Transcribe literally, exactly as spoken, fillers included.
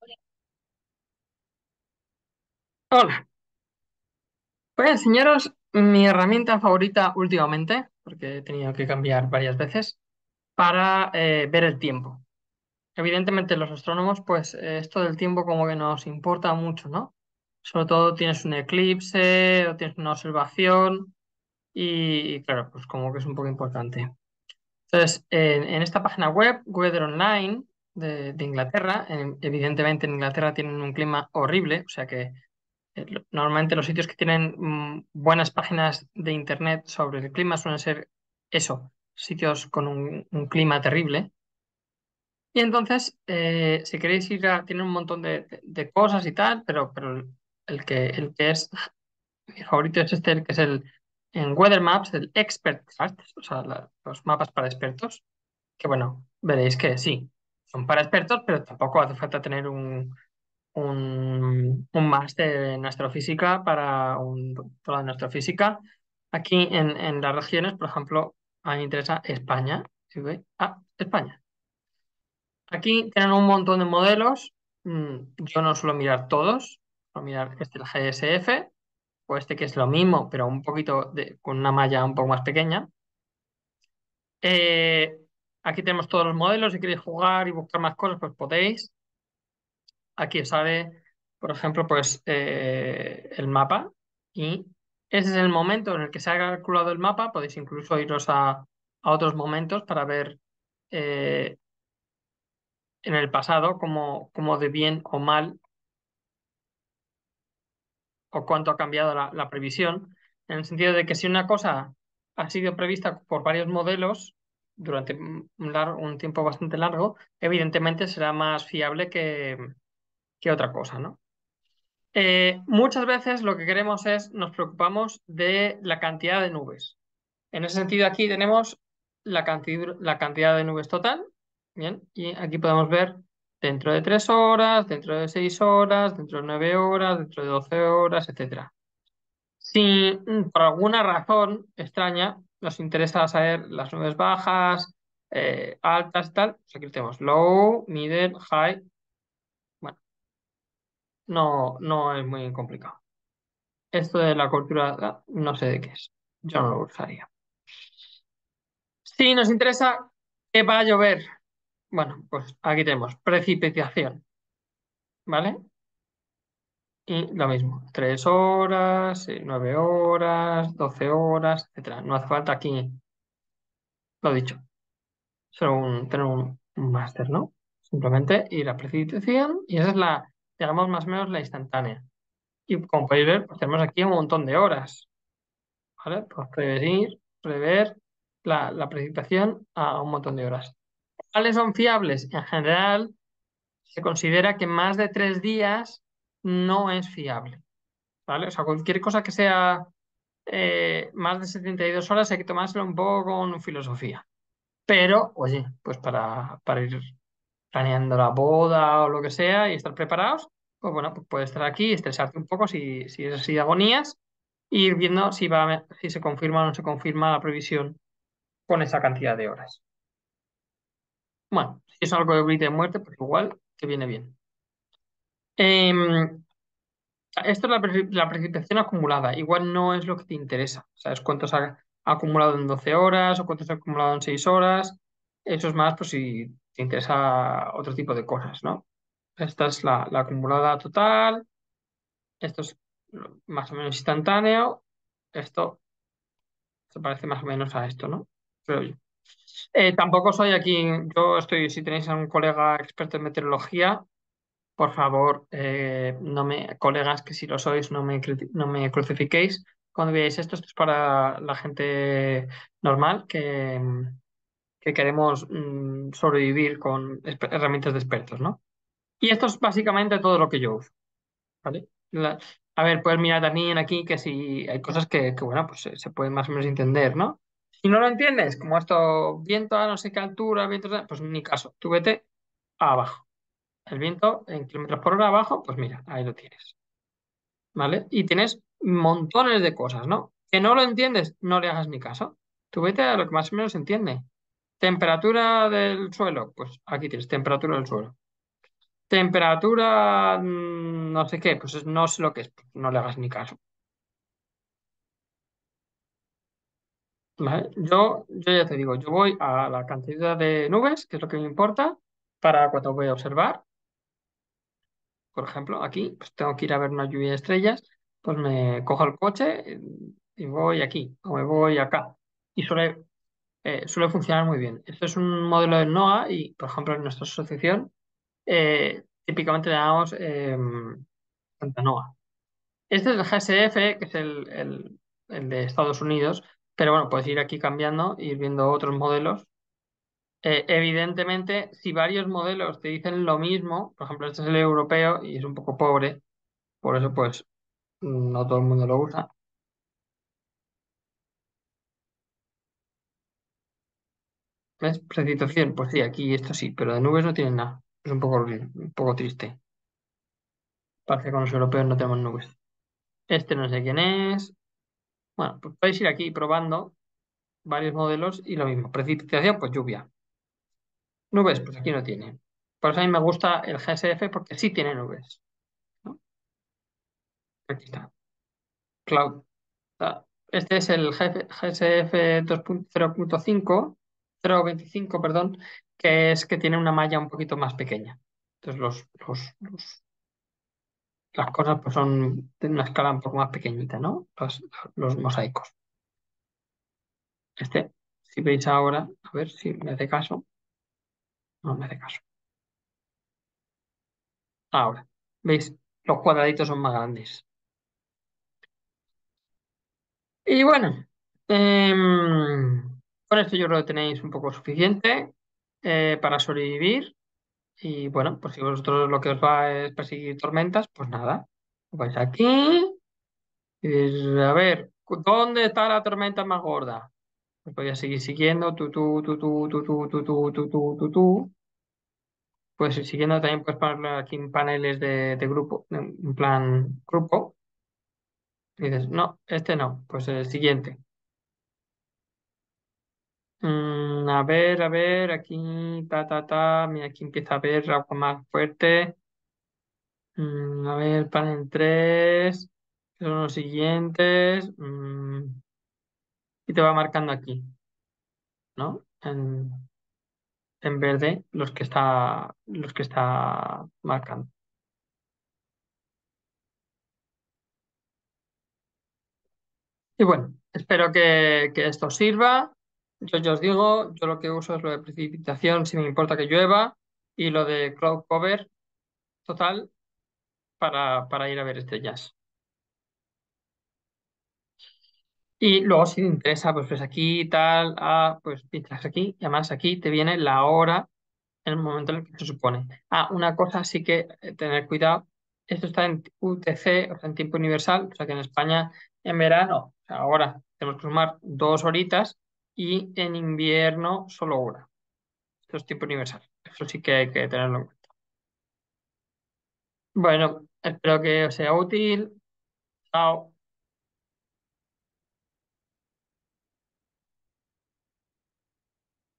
Hola, voy a enseñaros mi herramienta favorita últimamente, porque he tenido que cambiar varias veces, para eh, ver el tiempo. Evidentemente los astrónomos, pues eh, esto del tiempo como que nos importa mucho, ¿no? Sobre todo tienes un eclipse o tienes una observación y, y claro, pues como que es un poco importante. Entonces, en, en esta página web, Weather Online de, de Inglaterra, en- evidentemente en Inglaterra tienen un clima horrible, o sea que eh, lo- Normalmente los sitios que tienen mm, buenas páginas de internet sobre el clima suelen ser eso, sitios con un, un clima terrible. Y entonces, eh, si queréis ir a, tienen un montón de, de- de cosas y tal, pero, pero el que, el que es mi favorito es este, el que es el en Weather Maps, el Expert Charts, o sea, la- los mapas para expertos, que bueno, veréis que sí, son para expertos, pero tampoco hace falta tener un un, un máster en astrofísica para un doctorado en astrofísica. Aquí en, en las regiones, por ejemplo, a mí me interesa España. ¿Sí ve? Ah, España. Aquí tienen un montón de modelos. Mm, Yo no suelo mirar todos. Suelo mirar este, el G S F, o este que es lo mismo, pero un poquito de, con una malla un poco más pequeña. Eh, Aquí tenemos todos los modelos. Si queréis jugar y buscar más cosas, pues podéis. Aquí os sale, por ejemplo, pues eh, el mapa y ese es el momento en el que se ha calculado el mapa. Podéis incluso iros a, a otros momentos para ver eh, en el pasado cómo, cómo de bien o mal o cuánto ha cambiado la, la previsión, en el sentido de que si una cosa ha sido prevista por varios modelos durante un, lar- un tiempo bastante largo, evidentemente será más fiable que, que otra cosa, ¿no? Eh, muchas veces lo que queremos es, nos preocupamos de la cantidad de nubes. En ese sentido, aquí tenemos la cantidad, la cantidad de nubes total, bien, y aquí podemos ver dentro de tres horas, dentro de seis horas, dentro de nueve horas, dentro de doce horas, etcétera. Si mm, por alguna razón extraña nos interesa saber las nubes bajas, eh, altas, tal, pues aquí tenemos low, middle, high. Bueno, no, no es muy complicado. Esto de la cultura, ah, no sé de qué es. Yo no lo usaría. Si nos interesa que va a llover, bueno, pues aquí tenemos precipitación, ¿vale? Y lo mismo, tres horas, eh, nueve horas, doce horas, etcétera. No hace falta aquí, lo dicho, solo un, tener un, un máster, ¿no? Simplemente ir a precipitación y esa es la, digamos, más o menos la instantánea. Y como podéis ver, pues tenemos aquí un montón de horas. ¿Vale? Pues prevenir, prever la, la precipitación a un montón de horas. ¿Cuáles son fiables? En general, se considera que más de tres días no es fiable, ¿vale? O sea, cualquier cosa que sea eh, más de setenta y dos horas hay que tomárselo un poco con filosofía. Pero, oye, pues para, para ir planeando la boda o lo que sea y estar preparados, pues bueno, pues puedes estar aquí y estresarte un poco si, si es así de agonías, e ir viendo si va, si se confirma o no se confirma la previsión con esa cantidad de horas. Bueno, si es algo de vida y muerte, pues igual que viene bien. Em, Esto es la, pre- la precipitación acumulada. Igual no es lo que te interesa. ¿Sabes cuánto se ha acumulado en doce horas o cuánto se ha acumulado en seis horas? Eso es más, pues si te interesa otro tipo de cosas, ¿no? Esta es la, la acumulada total. Esto es más o menos instantáneo. Esto se parece más o menos a esto, ¿no? Creo yo. Eh, tampoco soy aquí, yo estoy, si tenéis a un colega experto en meteorología, por favor, eh, no me, colegas que si lo sois, no me, criti- no me crucifiquéis cuando veáis esto. Esto es para la gente normal que, que queremos mm, sobrevivir con espe- herramientas de expertos, ¿no? Y esto es básicamente todo lo que yo uso, ¿vale? La- a ver, puedes mirar también aquí que si hay cosas que, que, bueno, pues se, se pueden más o menos entender, ¿no? Si no lo entiendes, como esto, viento a no sé qué altura, viento, tal, pues ni caso, tú vete abajo. El viento en kilómetros por hora abajo, pues mira, ahí lo tienes, ¿vale? Y tienes montones de cosas, ¿no? Que no lo entiendes, no le hagas ni caso. Tú vete a lo que más o menos se entiende. Temperatura del suelo, pues aquí tienes temperatura del suelo. Temperatura, mm, no sé qué, pues es- no sé lo que es, pues no le hagas ni caso. ¿Vale? Yo, yo ya te digo, yo voy a la cantidad de nubes, que es lo que me importa, para cuando voy a observar. Por ejemplo, aquí, pues tengo que ir a ver una lluvia de estrellas, pues me cojo el coche eh, y voy aquí, o me voy acá. Y suele, eh, suele funcionar muy bien. Esto es un modelo del NOAA y, por ejemplo, en nuestra asociación, eh, típicamente le llamamos eh, Santa NOAA. Este es el G S F, que es el, el- el de Estados Unidos, pero bueno, puedes ir aquí cambiando, ir viendo otros modelos. Eh, evidentemente, si varios modelos te dicen lo mismo, por ejemplo, este es el europeo y es un poco pobre, por eso pues no todo el mundo lo usa. ¿Ves? Precipitación, pues sí, aquí esto sí, pero de nubes no tienen nada. Es un poco, horrible, un poco triste. Parece que con los europeos no tenemos nubes. Este no sé quién es. Bueno, pues podéis ir aquí probando varios modelos y lo mismo. Precipitación, pues lluvia. Nubes, pues aquí no tiene. Por eso a mí me gusta el G S F porque sí tiene nubes, ¿no? Aquí está. Cloud. Ah, este es el G S F dos punto cero punto cinco, cero punto veinticinco, perdón, que es que tiene una malla un poquito más pequeña. Entonces los, los, los- las cosas pues son de una escala un poco más pequeñita, ¿no? Los, los mosaicos. Este, si veis ahora, a ver si me hace caso. No me hace caso. Ahora, ¿veis? Los cuadraditos son más grandes. Y bueno, em, con esto yo creo que tenéis un poco suficiente eh, para sobrevivir. Y bueno, pues si vosotros lo que os va es perseguir tormentas, pues nada. Vais aquí y dices, a ver, ¿dónde está la tormenta más gorda? Pues voy a seguir siguiendo, tú, tú, tú, tú, tú, tú, tú, tú, tú, tú, tú, tú. Pues ir siguiendo también puedes ponerlo aquí en paneles de, de grupo, en plan grupo. Y dices, no, este no, pues el siguiente. Mm, a ver, a ver, aquí, ta, ta, ta, mira, aquí empieza a ver algo más fuerte. Mm, a ver, panel tres, que son los siguientes. Mm, y te va marcando aquí, ¿no? En, en verde los que está, los que está marcando. Y bueno, espero que, que esto os sirva. Yo ya os digo, yo lo que uso es lo de precipitación, si me importa que llueva, y lo de cloud cover total para, para ir a ver estrellas. Y luego, si te interesa, pues ves aquí tal, ah, pues pinchas aquí, y además aquí te viene la hora en el momento en el que se supone. Ah, una cosa sí que eh, tener cuidado. Esto está en U T C, o sea, en tiempo universal, o sea que en España en verano, o sea, ahora tenemos que sumar dos horitas y en invierno solo una. Esto es tiempo universal. Eso sí que hay que tenerlo en cuenta. Bueno, espero que os sea útil. Chao.